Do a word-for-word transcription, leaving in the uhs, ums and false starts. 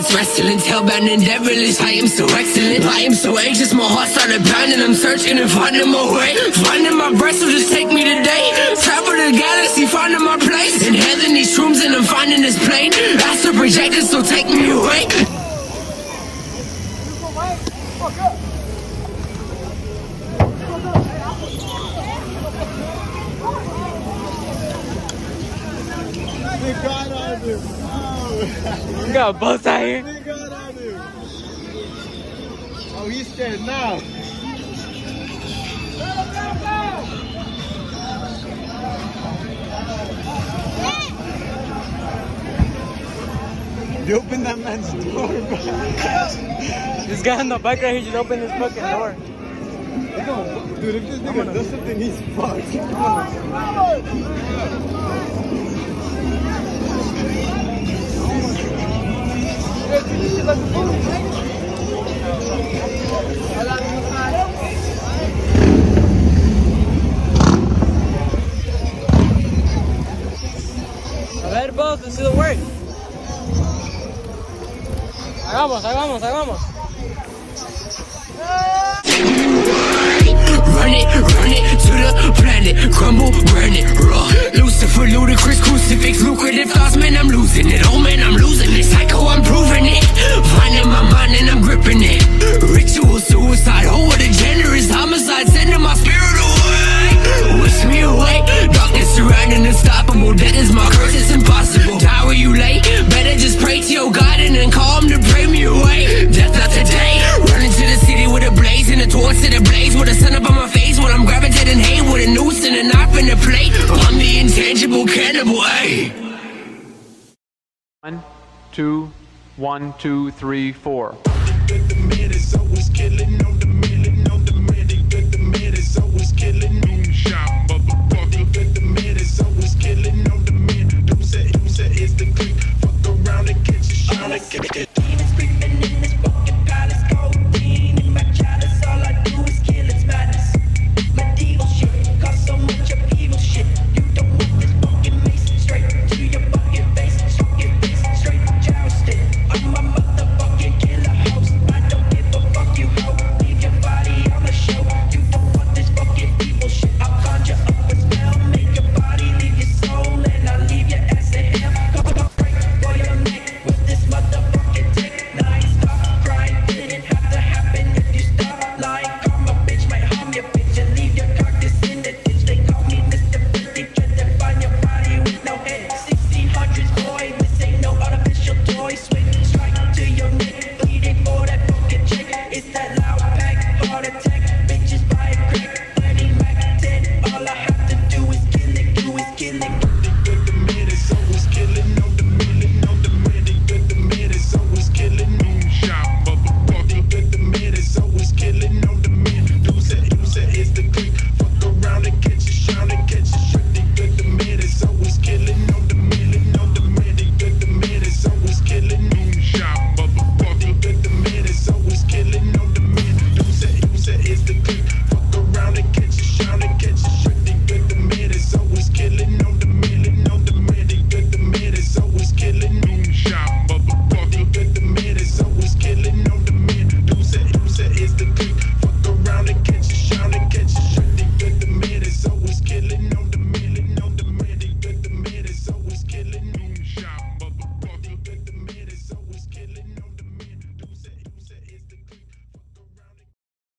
it's wrestling, tailbound and devilish. I am so excellent, I am so anxious, my heart started pounding. I'm searching and finding my way, finding my breath, so just take me today. Travel the galaxy, finding my place. Inhaling these shrooms and I'm finding this plane. Astral projected, so take me away. Thank God I do. Oh. You got a bus out here? Thank God I do. Oh, he's scared now. You open that man's door, bro. This guy on the bike right here just opened his fucking door. Dude, if this nigga does something, he's fucked. A ver, boss, let's do the work. Hagamos, hagamos, hagamos. Run it, run it to the planet, crumble, burn it, raw. Lucifer, ludicrous, crucifix, lucrative thoughts, man, I'm losing it. Oh man, I'm losing it. Psycho, I'm proving it. Finding my mind and I'm gripping it. Ritual suicide, oh what a generous homicide, sending my spirit away. Wish me away. Darkness surrounding, unstoppable. Death is my curse, it's impossible. Die where you lay. Better just pray to your God and then call him to pray me away. Death not today. Running to the city with a blaze and a torch to the blaze with a sun up on my face when I'm gravitating hate with a noose and a knife and a plate. I'm the intangible cannibal, ayy. One, two, one, two, three, four. The man is always killing on the man, on the man. The man is always killing. Moonshot, motherfucker. The man is always killing on the man. Don't say, don't say it's the creep. Fuck around and get you shot.